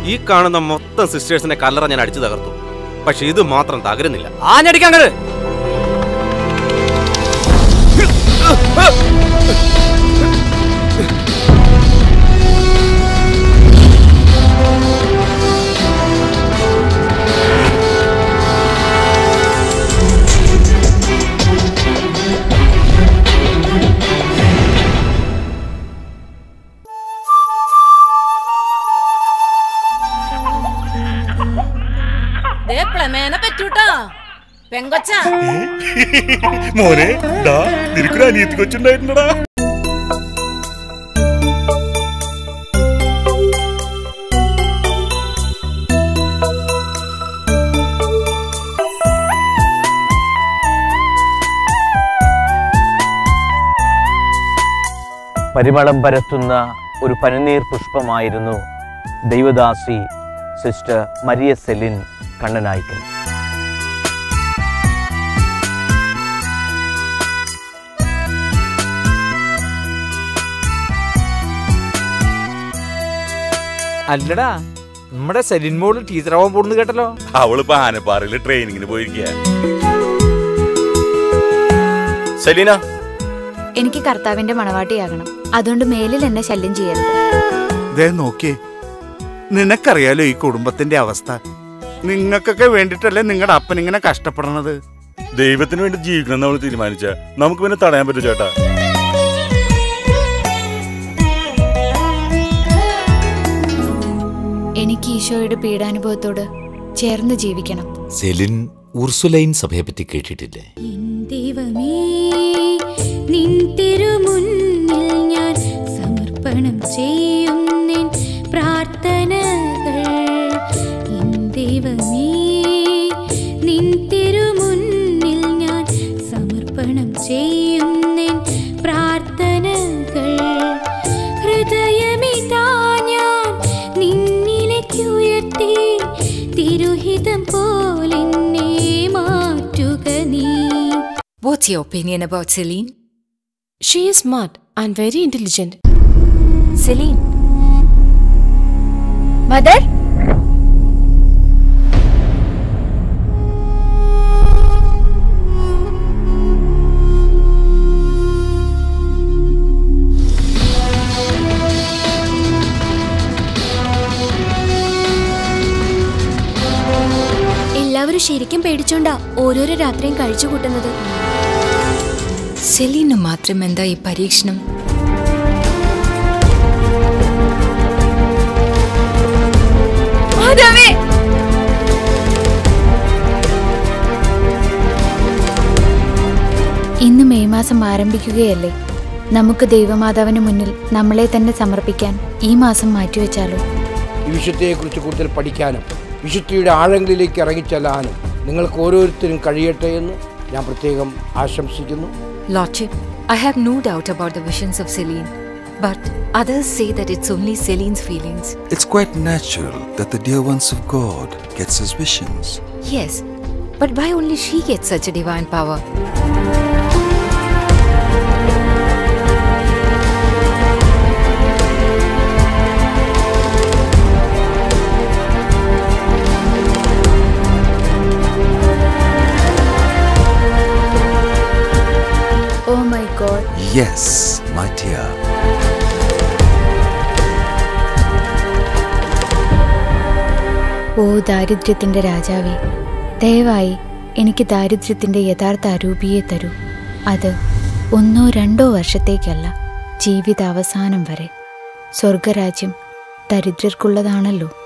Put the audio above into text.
ഈ കാണുന്ന മൊത്തം സിസ്റ്റേഴ്സിനെ കല്ലറ ഞാൻ അടിച്ചു തകർത്തു. പക്ഷെ ഇത് മാത്രം തകരുന്നില്ല. ആഞ്ഞടിക്കാൻ മോനെ നിനക്കൊരു അനിയത്തി കൊച്ചുണ്ടായിരുന്നടാ. പരിമളം പരത്തുന്ന ഒരു പനിനീർ പുഷ്പമായിരുന്നു ദൈവദാസി സിസ്റ്റർ മരിയ സെലിൻ കണ്ണനായ്ക്കൽ. അല്ലടാ, നമ്മുടെ സെലിൻ മോള് ടീച്ചറാവാൻ പോകുന്നു കേട്ടല്ലോ. അവളിപ്പോ ആനപ്പാറയില് ട്രെയിനിങ്ങിന് പോയിരിക്കുക. സെലീന, എനിക്ക് കർത്താവിന്റെ മണവാട്ടിയാകണം. അതുകൊണ്ട് മേലിൽ എന്നെ ശല്യം ചെയ്യരുത്. നോക്കിയേ, നിനക്കറിയാലോ ഈ കുടുംബത്തിന്റെ അവസ്ഥ. നിങ്ങൾക്കൊക്കെ വേണ്ടിട്ടല്ലേ നിങ്ങളുടെ അപ്പൻ ഇങ്ങനെ കഷ്ടപ്പെടുന്നത്. ദൈവത്തിന് വേണ്ടി ജീവിക്കണം നമ്മൾ തീരുമാനിച്ച നമുക്ക് പിന്നെ തടയാൻ പറ്റും ചേട്ടാ. എനിക്ക് ഈശോയുടെ പീഡാനുഭവത്തോട് ചേർന്ന് ജീവിക്കണം. സെലിൻ ഉർസുലൈൻ സഭയെ പറ്റി കേട്ടിട്ടില്ലേ? ദൈവമേ, നിൻ തിരുമുന്നിൽ ഞാൻ സമർപ്പണം ചെയ്യുന്നേൻ പ്രാർത്ഥനകൾ. ദൈവമേ, നിൻ തിരുമുന്നിൽ ഞാൻ സമർപ്പണം ചെയ്യുന്നേൻ പ്രാർത്ഥനകൾ. ഹൃദയമിതാ ഞാൻ നിന്നിലേക്കുയർത്തി, തിരുഹിതം പോലെന്നെ മാറ്റുക നീ. What's your opinion about Celine? She is smart and very intelligent. Celine. Mother? എല്ലാവരും ശരിക്കും പേടിച്ചോണ്ടാ ഓരോരോ രാത്രിയും കഴിച്ചു കൂട്ടുന്നത്. സെലീന് മാത്രം എന്താ ഈ പരീക്ഷണം? ഇന്ന് മെയ് മാസം ആരംഭിക്കുകയല്ലേ. നമുക്ക് ദൈവമാതാവിന് മുന്നിൽ നമ്മളെ തന്നെ സമർപ്പിക്കാൻ ഈ മാസം മാറ്റിവെച്ചാലോ? ഈ വിശുദ്ധയെക്കുറിച്ച് കൂടുതൽ പഠിക്കാനും വിശുദ്ധിയുടെ ആഴങ്ങളിലേക്ക് ഇറങ്ങിച്ചെല്ലാനും നിങ്ങൾക്ക് ഓരോരുത്തരും കഴിയട്ടെ എന്ന് ഞാൻ പ്രത്യേകം ആശംസിക്കുന്നു. Lordship, I have no doubt about the visions of Celine, but others say that it's only Celine's feelings. It's quite natural that the dear ones of God gets his visions. Yes, but why only she gets such a divine power? Oh my God. Yes, my dear. ഓ ദാരിദ്ര്യത്തിന്റെ രാജാവേ, ദയവായി എനിക്ക് ദാരിദ്ര്യത്തിന്റെ യഥാർത്ഥ അരൂപിയെ തരൂ. അത് 1-2 വർഷത്തേക്കല്ല, ജീവിതാവസാനം വരെ. സ്വർഗരാജ്യം ദരിദ്രർക്കുള്ളതാണല്ലോ.